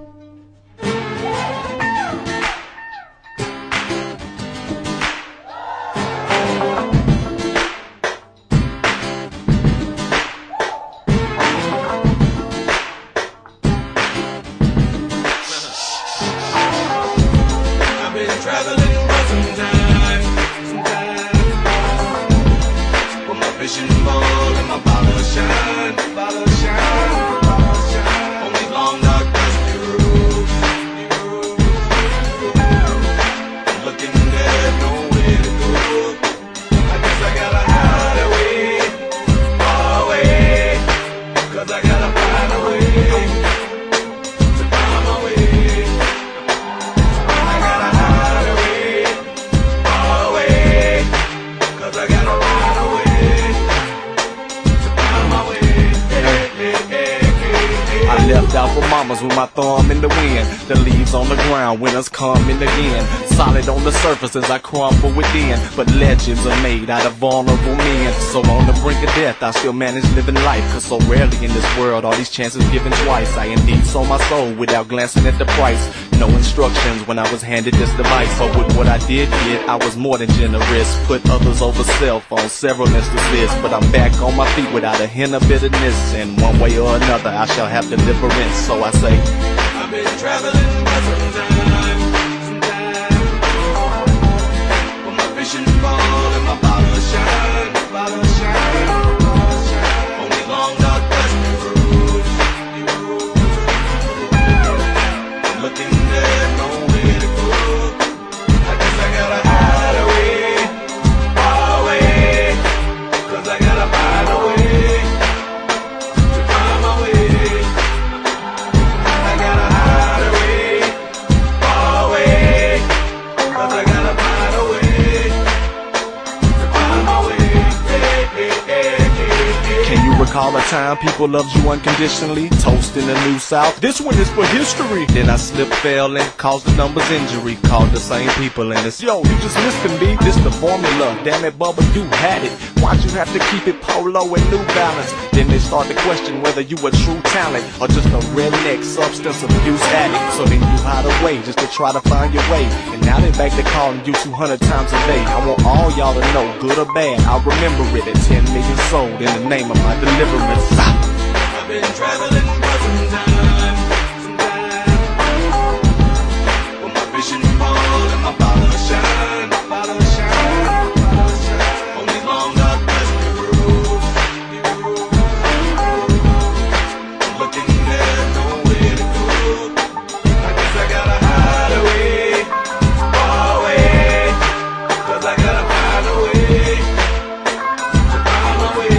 Traveling for some time, with my vision bold and my bottle shine, on these long dark dusty roads, I'm looking at nowhere to go. I guess I gotta hide away, far away, 'cause I gotta find a way to find my way. I left out for mamas with my thumb in the wind. The leaves on the ground, winter's coming again. Solid on the surface as I crumble within, but legends are made out of vulnerable men. So on the brink of death, I still manage living life, 'cause so rarely in this world are these chances given twice. I indeed sold my soul without glancing at the price. No instructions when I was handed this device, but with what I did get, I was more than generous. Put others over self on several instances, but I'm back on my feet without a hint of bitterness. And one way or another, I shall have deliverance. So I say, I've been traveling for some time, with my vision bold and my bottle shine, on these long dark dusty roads, I'm looking at nowhere to go. I guess I gotta hide away, far away, 'cause I gotta find a way to find my way. I gotta hide away, far away, 'cause I gotta find a way to find my way. can you recall a time people loved you unconditionally? Toast in the New South, this one is for history. Then I slipped, fell, and caused the numbers injury. Called the same people and it's, yo, you just missed me. This the formula, damn it, Bubba, you had it. Why'd you have to keep it Polo and New Balance? Then they start to question whether you a true talent or just a redneck substance abuse addict. So then you hide away just to try to find your way. And now they back to calling you 200 times a day. I want all y'all to know, good or bad, I'll remember it at 10 million sold in the name of my deliverance. I've been traveling for some time, with my vision bold and my bottle shine, on these long dark dusty roads, I'm looking at nowhere to go. I guess I gotta hide away, far away, 'cause I gotta find a way to find my way.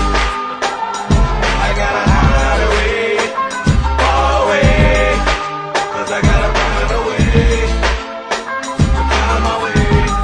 I gotta hide away, far away, 'cause I gotta find a way to find my way.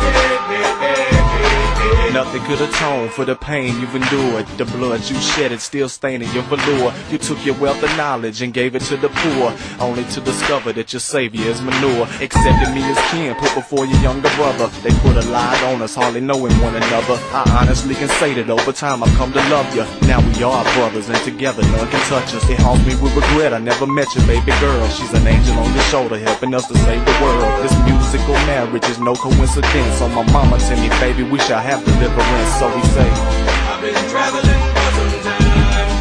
Nothing could atone for the pain you've endured. The blood you shedded still staining your velour. You took your wealth of knowledge and gave it to the poor, only to discover that your savior is manure. Accepted me as kin, put before your younger brother. They put a lie on us, hardly knowing one another. I honestly can say that over time I've come to love you. Now we are brothers and together none can touch us. It haunts me with regret I never met your baby girl. She's an angel on your shoulder helping us to save the world. This musical marriage is no coincidence. On my mama tell me, baby, we shall have deliverance. So we say, I've been traveling for some time,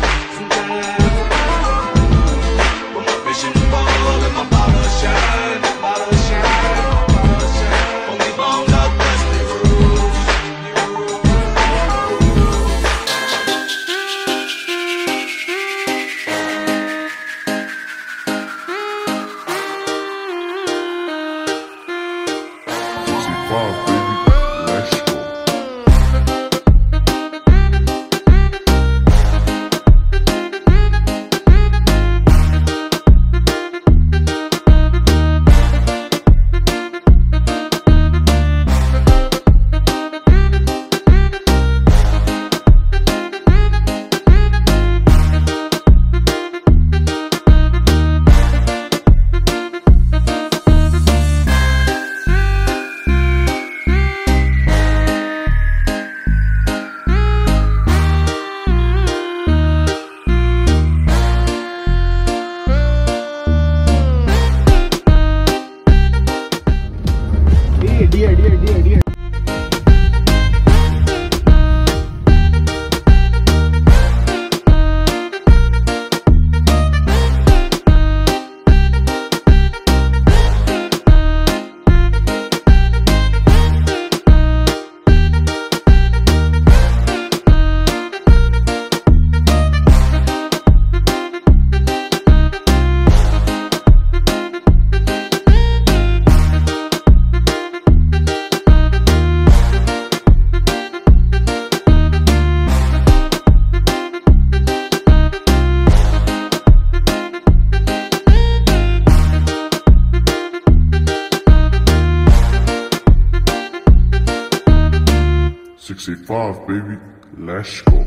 with my vision bold and my bottle shine, on these long dark dusty roads, Baby, let's go. Rascal.